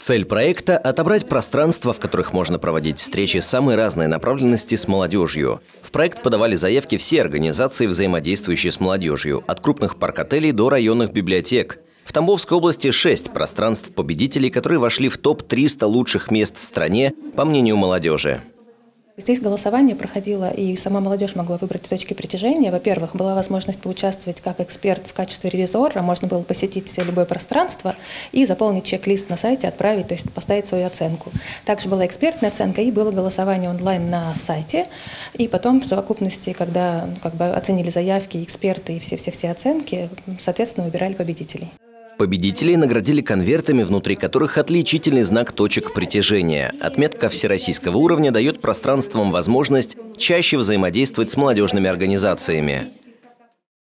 Цель проекта – отобрать пространства, в которых можно проводить встречи самой разной направленности с молодежью. В проект подавали заявки все организации, взаимодействующие с молодежью, от крупных парк-отелей до районных библиотек. В Тамбовской области 6 пространств-победителей, которые вошли в топ-300 лучших мест в стране, по мнению молодежи. Здесь голосование проходило, и сама молодежь могла выбрать точки притяжения. Во-первых, была возможность поучаствовать как эксперт в качестве ревизора, можно было посетить любое пространство и заполнить чек-лист на сайте, отправить, то есть поставить свою оценку. Также была экспертная оценка и было голосование онлайн на сайте. И потом в совокупности, когда оценили заявки, эксперты и все оценки, соответственно, выбирали победителей. Победителей наградили конвертами, внутри которых отличительный знак точек притяжения. Отметка всероссийского уровня дает пространствам возможность чаще взаимодействовать с молодежными организациями.